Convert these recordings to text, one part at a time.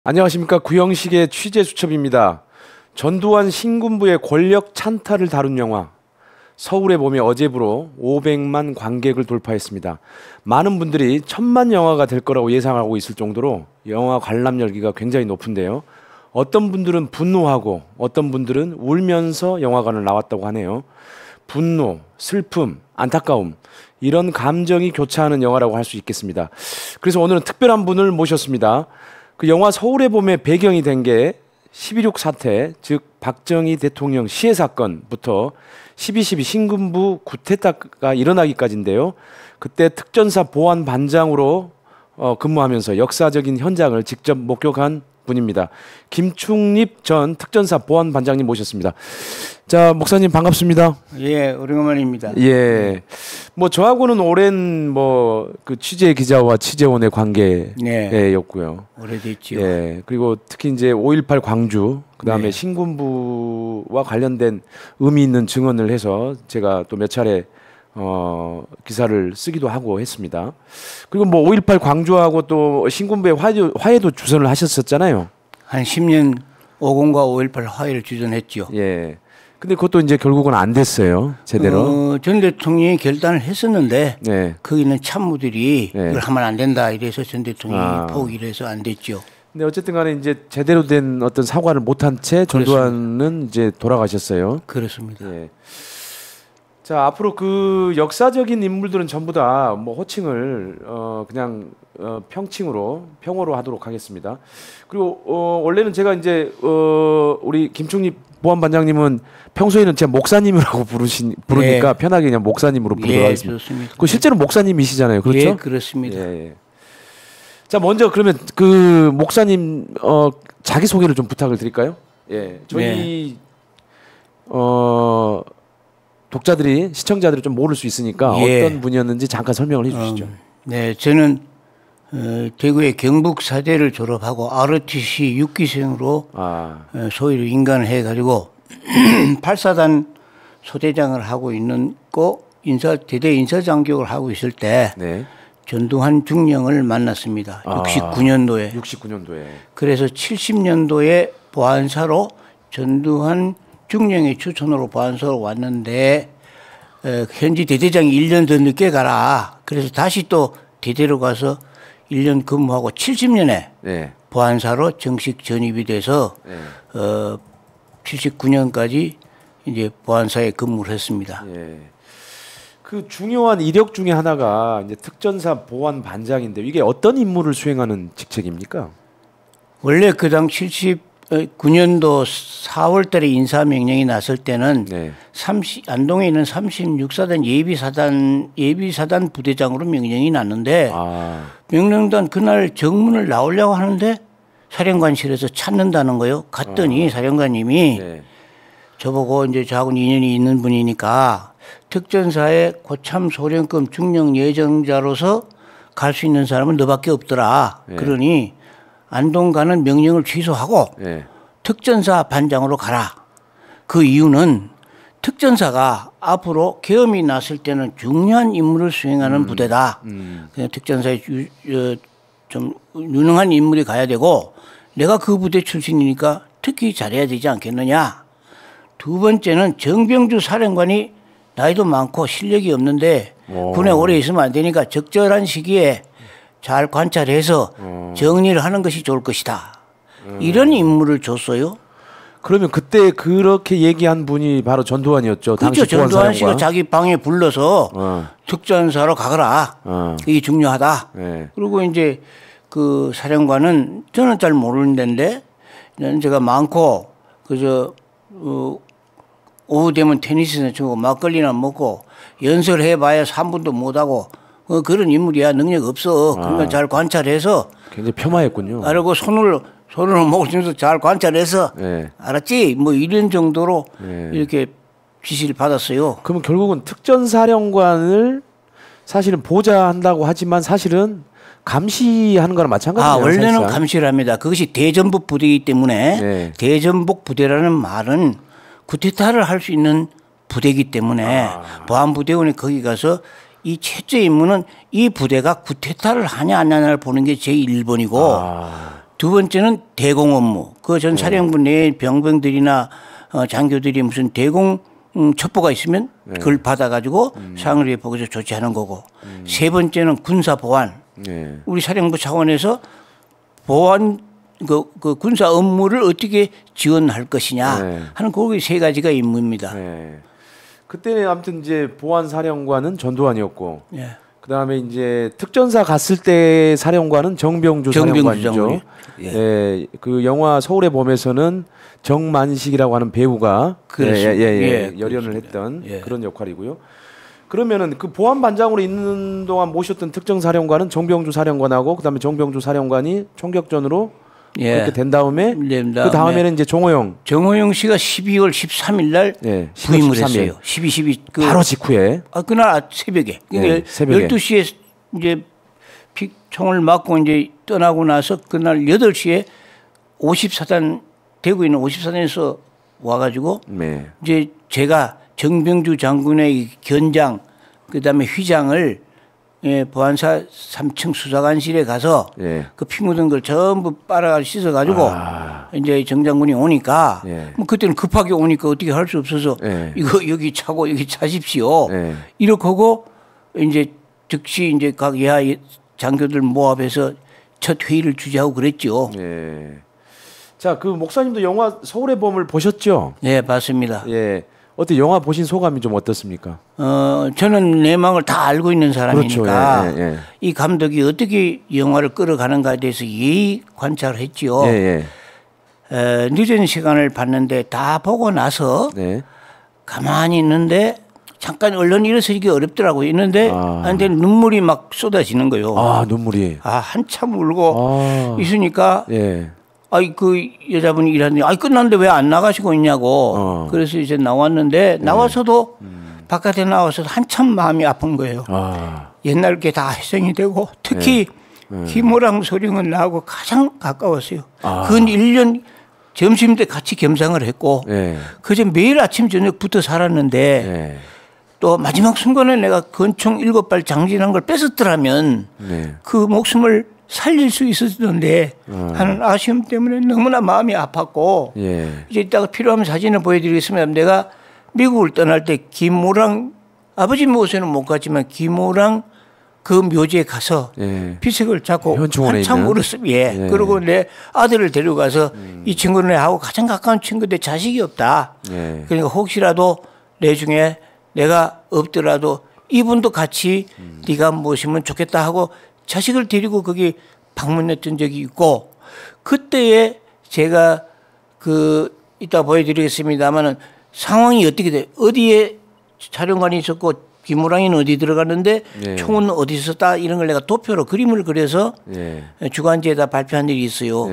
안녕하십니까. 구형식의 취재수첩입니다. 전두환 신군부의 권력 찬탈을 다룬 영화 서울의 봄이 어제부로 500만 관객을 돌파했습니다. 많은 분들이 1000만 영화가 될 거라고 예상하고 있을 정도로 영화 관람 열기가 굉장히 높은데요. 어떤 분들은 분노하고 어떤 분들은 울면서 영화관을 나왔다고 하네요. 분노, 슬픔, 안타까움 이런 감정이 교차하는 영화라고 할 수 있겠습니다. 그래서 오늘은 특별한 분을 모셨습니다. 그 영화 서울의 봄의 배경이 된 게 12.6 사태, 즉 박정희 대통령 시해 사건부터 12.12 신군부 쿠데타가 일어나기까지인데요. 그때 특전사 보안반장으로 근무하면서 역사적인 현장을 직접 목격한 분입니다. 김충립 전 특전사 보안반장님 모셨습니다. 자, 목사님 반갑습니다. 예, 오랜만입니다. 예, 뭐 저하고는 오랜 그 취재 기자와 취재원의 관계였고요. 오래됐죠. 예, 그리고 특히 이제 5.18 광주, 그다음에 네. 신군부와 관련된 의미 있는 증언을 해서 제가 또 몇 차례 기사를 쓰기도 하고 했습니다. 그리고 뭐 5.18 광주하고 또 신군부의 화해도 주선을 하셨었잖아요. 한 10년 5.0과 5.18 화해를 주선했죠. 예. 근데 그것도 이제 결국은 안 됐어요. 제대로. 전 대통령이 결단을 했었는데 네. 거기 있는 참모들이 네. 그걸 하면 안 된다 이래서 전 대통령이 포기를 해서 안 됐죠. 근데 어쨌든 간에 이제 제대로 된 어떤 사과를 못한 채 전두환은 이제 돌아가셨어요. 그렇습니다. 예. 자, 앞으로 그 역사적인 인물들은 전부 다 뭐 호칭을 그냥 평어로 하도록 하겠습니다. 그리고 원래는 제가 이제 우리 김충립 보안반장님은 평소에는 제가 목사님이라고 부르니까 네. 편하게 그냥 목사님으로 부르도록 하겠습니다. 좋습니다. 그 실제로 목사님이시잖아요, 그렇죠? 예, 그렇습니다. 예. 자, 먼저 그러면 그 목사님 자기 소개를 좀 부탁을 드릴까요? 예, 저희 독자들이 시청자들이 좀 모를 수 있으니까 예. 어떤 분이었는지 잠깐 설명을 해주시죠. 네, 저는 대구의 경북사대를 졸업하고 ROTC 6기생으로 소위로 인간을 해가지고 8사단 소대장을 하고 있는 거 대대 인사장교를 하고 있을 때 네. 전두환 중령을 만났습니다. 69년도에. 69년도에. 그래서 70년도에 보안사로 전두환 중령의 추천으로 보안사로 왔는데 현지 대대장이 1년 더 늦게 가라. 그래서 다시 또 대대로 가서 1년 근무하고 70년에 네. 보안사로 정식 전입이 돼서 79년까지 이제 보안사에 근무를 했습니다. 예. 그 중요한 이력 중에 하나가 이제 특전사 보안반장인데 이게 어떤 임무를 수행하는 직책입니까? 원래 그 당 79년도 4월 달에 인사명령이 났을 때는 네. 안동에 있는 36사단 예비사단 부대장으로 명령이 났는데 명령단 그날 정문을 나오려고 하는데 사령관실에서 찾는다는 거요. 갔더니 사령관님이 네. 저보고 이제 저하고 인연이 있는 분이니까 특전사의 고참 소령급 중령 예정자로서 갈 수 있는 사람은 너밖에 없더라. 네. 그러니 안동 가는 명령을 취소하고 네. 특전사 반장으로 가라. 그 이유는 특전사가 앞으로 계엄이 났을 때는 중요한 임무를 수행하는 부대다. 그냥 특전사에 좀 유능한 인물이 가야 되고 내가 그 부대 출신이니까 특히 잘해야 되지 않겠느냐. 두 번째는 정병주 사령관이 나이도 많고 실력이 없는데 군에 오래 있으면 안 되니까 적절한 시기에 잘 관찰해서 정리를 하는 것이 좋을 것이다. 이런 임무를 줬어요. 그러면 그때 그렇게 얘기한 분이 바로 전두환이었죠. 그렇죠. 전두환 씨가 자기 방에 불러서 특전사로 가거라. 이게 중요하다. 네. 그리고 이제 그 사령관은 저는 잘 모르는 데인데 제가 많고 그저 오후 되면 테니스나 치고 막걸리나 먹고 연설해봐야 3분도 못하고 그런 인물이야. 능력 없어. 그러니까 잘 관찰해서 굉장히 폄하했군요. 알고 손을 목을 주면서 잘 관찰해서 네. 알았지? 뭐 이런 정도로 네. 이렇게 지시를 받았어요. 그러면 결국은 특전사령관을 사실은 보좌한다고 하지만 사실은 감시하는 거랑 마찬가지예요. 원래는 사실상. 감시를 합니다. 그것이 대전복 부대이기 때문에 대전복 부대라는 말은 쿠데타를 할 수 있는 부대이기 때문에 보안부대원이 거기 가서 이 최저 임무는 이 부대가 쿠데타를 하냐 안 하냐를 보는 게 제 1번이고 두 번째는 대공 업무. 그 전 사령부 내 병병들이나 장교들이 무슨 대공 첩보가 있으면 그걸 받아가지고 상을 보고서 조치하는 거고. 세 번째는 군사 보안. 우리 사령부 차원에서 보안 그 군사 업무를 어떻게 지원할 것이냐 하는 그 세 가지가 임무입니다. 그때는 아무튼 이제 보안 사령관은 전두환이었고, 예. 그다음에 이제 특전사 갔을 때 사령관은 정병주 사령관이죠. 예. 그 영화 서울의 봄에서는 정만식이라고 하는 배우가 열연을 했던 그런 역할이고요. 그러면은 그 보안반장으로 있는 동안 모셨던 특정사령관은 정병주 사령관하고 그다음에 정병주 사령관이 총격전으로 그렇게 된 다음에 그 다음에는 이제 정호영 씨가 12월 13일 날 부임을 했어요. 12 바로 직후에. 그날 새벽에. 그러니까 새벽에 12시에 이제 총을 맞고 이제 떠나고 나서 그날 8시에 54단 대구에 있는 54단에서 와가지고 이제 제가 정병주 장군의 견장 그다음에 휘장을 보안사 3층 수사관실에 가서 그 피 묻은 걸 전부 빨아가 씻어가지고 이제 정 장군이 오니까 뭐 그때는 급하게 오니까 어떻게 할 수 없어서 이거 여기 차고 여기 차십시오. 이렇게 하고 이제 즉시 이제 각 예하 장교들 모합해서 첫 회의를 주재하고 그랬죠. 자, 그 목사님도 영화 서울의 봄을 보셨죠? 네, 봤습니다. 어때 영화 보신 소감이 좀 어떻습니까? 저는 내막을 다 알고 있는 사람이니까 그렇죠. 이 감독이 어떻게 영화를 끌어가는가에 대해서 예의 관찰을 했지요. 늦은 시간을 봤는데 다 보고 나서 가만히 있는데 잠깐 얼른 일어서기 어렵더라고요. 있는데 근데 눈물이 막 쏟아지는 거예요. 눈물이. 한참 울고 있으니까 그 여자분이 일하는데 끝났는데 왜 안 나가시고 있냐고. 그래서 이제 나왔는데 나와서도 바깥에 나와서 한참 마음이 아픈 거예요. 옛날 게 다 희생이 되고 특히 김호랑 소령은 나하고 가장 가까웠어요. 근 1년 점심 때 같이 겸상을 했고 그저 매일 아침 저녁 붙어 살았는데 또 마지막 순간에 내가 권총 7발 장진한 걸 뺏었더라면 그 목숨을 살릴 수 있었는데 하는 아쉬움 때문에 너무나 마음이 아팠고 이제 이따가 필요하면 사진을 보여드리겠습니다. 내가 미국을 떠날 때 김호랑 아버지 묘소에는 못 갔지만 김호랑 그 묘지에 가서 비석을 잡고 한참 울었습니다. 그리고 내 아들을 데려가서 이 친구는 하고 가장 가까운 친구인데 자식이 없다. 그러니까 혹시라도 내 중에 내가 없더라도 이분도 같이 네가 모시면 좋겠다 하고 자식을 데리고 거기 방문했던 적이 있고 그때에 제가 이따 보여드리겠습니다만은 상황이 어떻게 돼 어디에 촬영관이 있었고 김호랑이는 어디 들어갔는데 총은 어디서 다 이런 걸 내가 도표로 그림을 그려서 주간지에다 발표한 일이 있어요.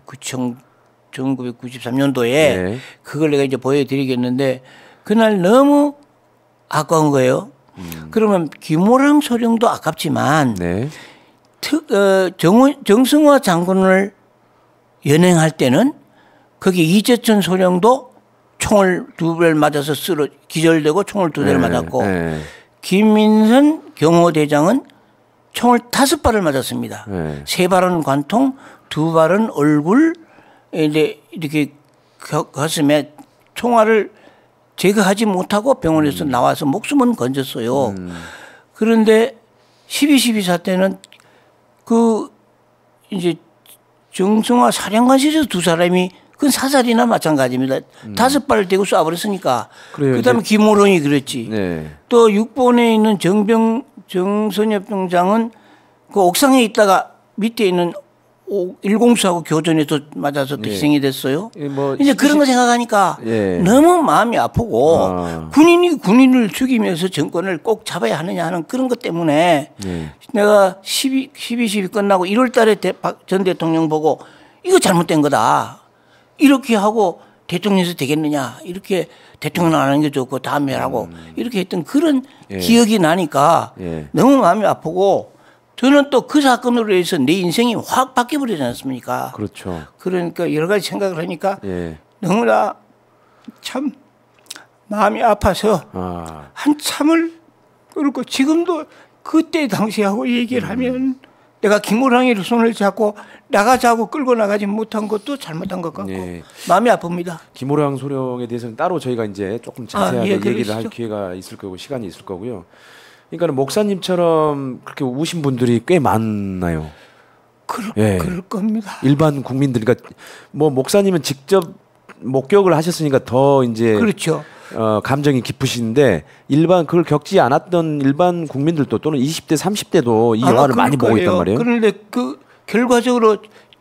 1993년도에 그걸 내가 이제 보여드리겠는데 그날 너무 아까운 거예요. 그러면 김호랑 소령도 아깝지만 정승화 장군을 연행할 때는 거기 이재천 소령도 총을 2발 맞아서 기절되고 총을 2대를 맞았고 김민선 경호대장은 총을 5발을 맞았습니다. 3발은 관통, 2발은 얼굴, 이렇게 가슴에 총알을 제거하지 못하고 병원에서 나와서 목숨은 건졌어요. 그런데 12.12 사태는 이제 정승화 사령관실에서 2사람이 그건 사살이나 마찬가지입니다. 5발을 대고 쏴버렸으니까. 그 다음에 김호롱이 그랬지. 또 6번에 있는 정선엽 병장은 그 옥상에 있다가 밑에 있는 1공수하고 교전에서 맞아서 또 희생이 됐어요. 이제 그런 거 생각하니까 너무 마음이 아프고 군인을 죽이면서 정권을 꼭 잡아야 하느냐 하는 그런 것 때문에 내가 12.12 끝나고 1월 달에 전 대통령 보고 이거 잘못된 거다. 이렇게 하고 대통령에서 되겠느냐. 이렇게 대통령 안 하는 게 좋고 다음에 하라고 이렇게 했던 그런 기억이 나니까 너무 마음이 아프고 저는 또 그 사건으로 해서 내 인생이 확 바뀌어버리지 않습니까? 그렇죠. 그러니까 여러 가지 생각을 하니까 너무나 참 마음이 아파서 한참을 그렇고 지금도 그때 당시하고 얘기를 하면 내가 김호랑이를 손을 잡고 나가자고 끌고 나가지 못한 것도 잘못한 것 같고 예. 마음이 아픕니다. 김호랑 소령에 대해서는 따로 저희가 이제 조금 자세하게 예, 얘기를 할 그러시죠. 기회가 있을 거고 시간이 있을 거고요. 그러니까 목사님처럼 그렇게 우신 분들이 꽤 많나요? 그럴 겁니다. 일반 국민들, 그러니까 뭐 목사님은 직접 목격을 하셨으니까 더 이제 그렇죠. 감정이 깊으신데 일반 그걸 겪지 않았던 일반 국민들도 또는 20대, 30대도 이 영화를 많이 보고 있단 말이에요. 그런데 그 결과적으로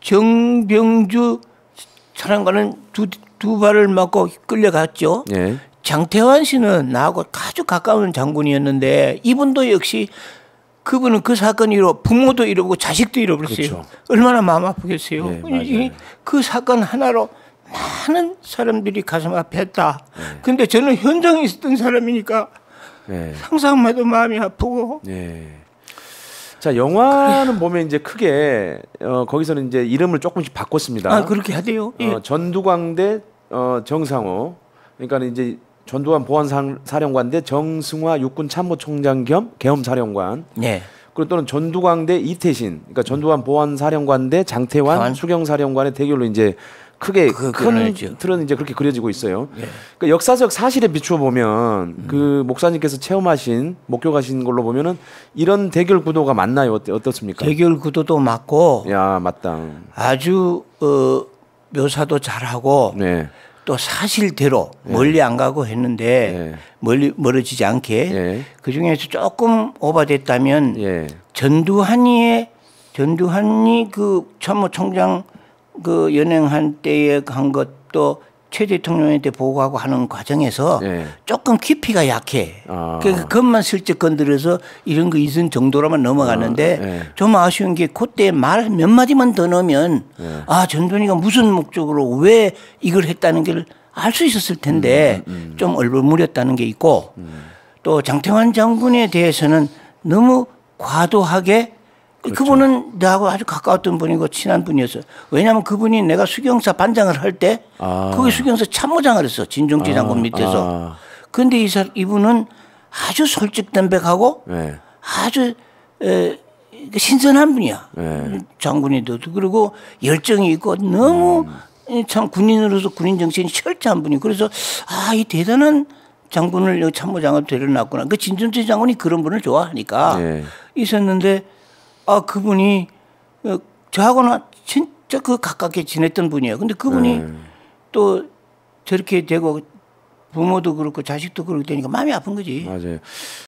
정병주 사령관은 두 발을 맞고 끌려갔죠. 예. 장태환 씨는 나하고 아주 가까운 장군이었는데 이분도 역시 그분은 그 사건 이후로 부모도 잃어보고 자식도 잃어버렸어요. 그렇죠. 얼마나 마음 아프겠어요. 네, 맞아요. 그 사건 하나로 많은 사람들이 가슴 아팠다. 근데 저는 현장에 있었던 사람이니까 네. 상상만 해도 마음이 아프고. 네. 자, 영화는 보면 이제 크게 거기서는 이제 이름을 조금씩 바꿨습니다. 아, 그렇게 하대요. 예. 전두광대 정상호. 그러니까 이제 전두환 보안사령관 대 정승화 육군참모총장 겸 계엄사령관. 네. 그리고 또는 전두광대 이태신. 그러니까 전두환 보안사령관 대 장태환 수경사령관의 대결로 이제 크게 큰 틀은 이제 그렇게 그려지고 있어요. 예. 그러니까 역사적 사실에 비추어 보면 그 목사님께서 체험하신 목격하신 걸로 보면은 이런 대결 구도가 맞나요? 어떻습니까? 대결 구도도 맞고 야, 맞다. 아주 묘사도 잘하고 네. 또 사실대로 멀리 안 가고 했는데 멀어지지 않게 그 중에서 조금 오버됐다면 전두환이 그 참모총장 그 연행한 때에 한 것도 최 대통령한테 보고하고 하는 과정에서 조금 깊이가 약해. 그러니까 그것만 슬쩍 건드려서 이런 거 있은 정도로만 넘어갔는데 좀 아쉬운 게 그때 말 몇 마디만 더 넣으면 아, 전두환이가 무슨 목적으로 왜 이걸 했다는 걸 알 수 있었을 텐데 좀 얼버무렸다는 게 있고 또 장태환 장군에 대해서는 너무 과도하게 그렇죠. 그분은 나하고 아주 가까웠던 분이고 친한 분이었어요. 왜냐하면 그분이 내가 수경사 반장을 할 때 거기 수경사 참모장을 했어. 진종지 장군 밑에서. 그런데 이분은 아주 솔직담백하고 아주 신선한 분이야. 장군이도. 그리고 열정이 있고 너무 참 군인으로서 군인 정신이 철저한 분이. 그래서 이 대단한 장군을 여기 참모장을 데려놨구나. 그 진종지 장군이 그런 분을 좋아하니까 있었는데 그분이 저하고는 진짜 그 가깝게 지냈던 분이에요. 근데 그분이 또 저렇게 되고 부모도 그렇고 자식도 그렇게 되니까 마음이 아픈 거지. 맞아요.